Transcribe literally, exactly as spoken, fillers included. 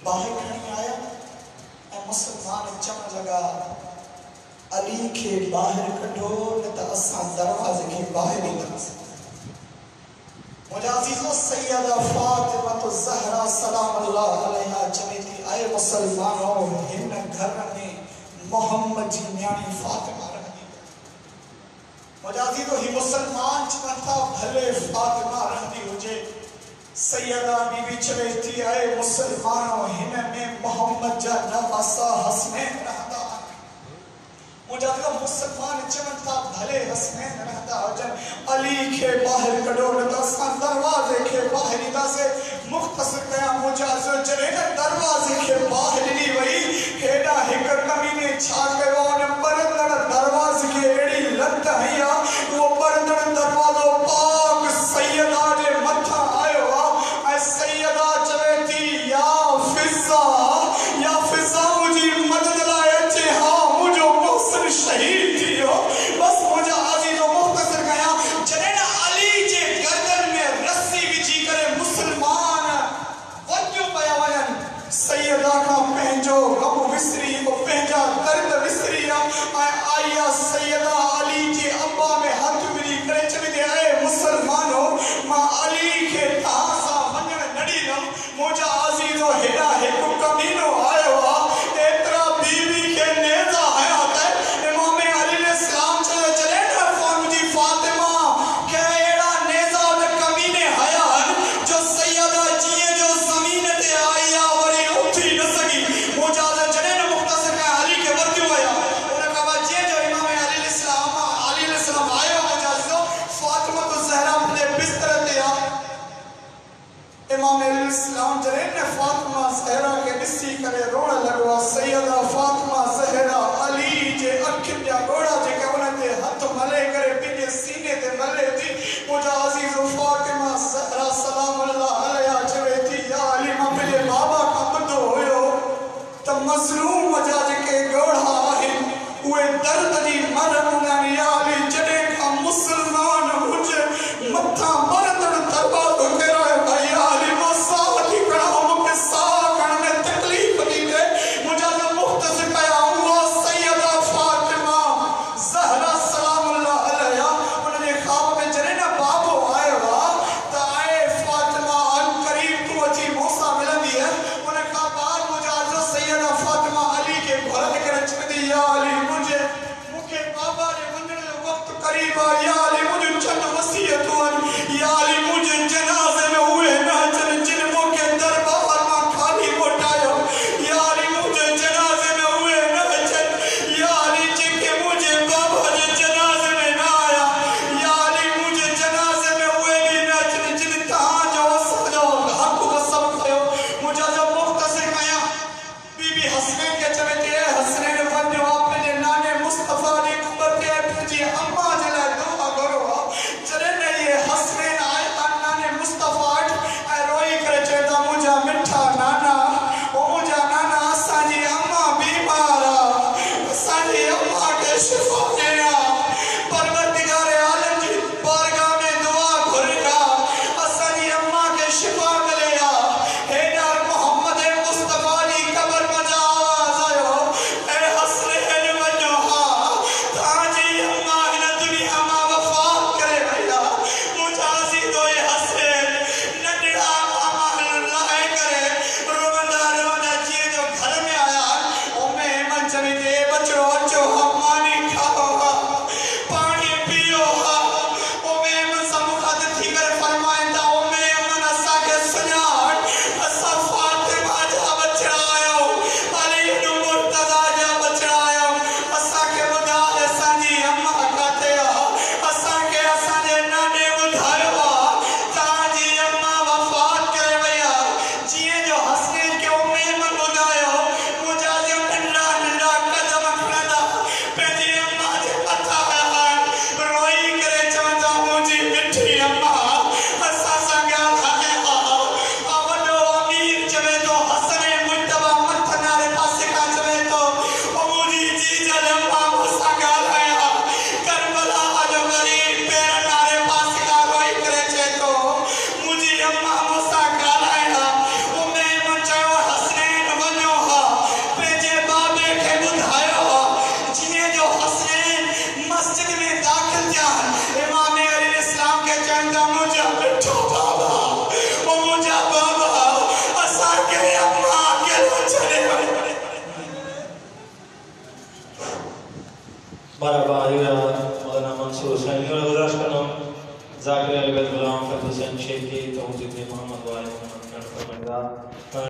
باہر کھڑی آیا اے مسلمان چمن لگا علی کے باہر کٹھو نتا اسان دروازے کے باہر ہی لگ سکتے مجھے عزیزو سیدہ فاطمہ الزہرا سلام اللہ علیہ چمیتی آئے مسلمانوں ہن گھر میں محمد جی نیانی فاطمہ رہنی مجھے عزیزو ہی مسلمان چمتا بھلے فاطمہ رہنی ہوجے سیدہ بی بی چمیتی آئے مسلمانوں ہن میں محمد جا نواسا حسنین رہتا مجھے مسلمان چمنتا بھلے حسنین رہتا جن علی کے باہر کڑو رہتا سان دروازے کے باہر دا سے مختصر کیا مجھے جنہیں دروازے کے باہر نہیں وئی ہیڈا ہکر کمینے چھا کے وہ بردن دروازے کے ایڑی لگتا ہے یا وہ بردن دروازوں پاک سیدہ جے متھا آئے ہوا اے سیدہ چمیتی یا فضا یا فضا مجھے مدد لائے چھے ہاں شہید تھی ہو بس مجھے عزیز و مختصر گیا جنہیں علی جے گردن میں رسی بچی کرے مسلمان وجو پیا وین سیدہ کا پہنجو غم وسری کو پہنجا درد وسری آئیا سیدہ علی جے ابا میں ہاتھ ملی کرے چلی دے آئے مسلمانوں ماں علی کے تحاسا منجن نڑی نم مجھے عزیز و ہڈا ہکو کمینو آئے ہوا ایترا بیوی کے نیزہ ہے امام علیہ السلام جنہیں فاطمہ زہرہ کے بسی کرے روڑا لگوا سیدہ فاطمہ زہرہ علی جے اکھن جا گوڑا جے کہ انہیں تے ہاتھ ملے کرے پینجے سینے تے ملے تھی مجھے عزیز فاطمہ زہرہ سلام اللہ علیہ جوے تھی یا علی ماں پہلے بابا کا بدو ہوئے تا مظلوم مجھا جے کہ گوڑا آئے اوے درد دی مرمونہ یا علی جنہیں کا مسلمان مجھے متھا مردن درباد کے رہے بھائی بابا ڈٹھو بابا وہ مجھا بابا اسا کے اما کے لو چلے ہوئے بارہ باری مولانا منصور حسین اور گزارش کرنا ذاکر علی غلام فتح حسین شیخ کی توجید محمد وائے محمد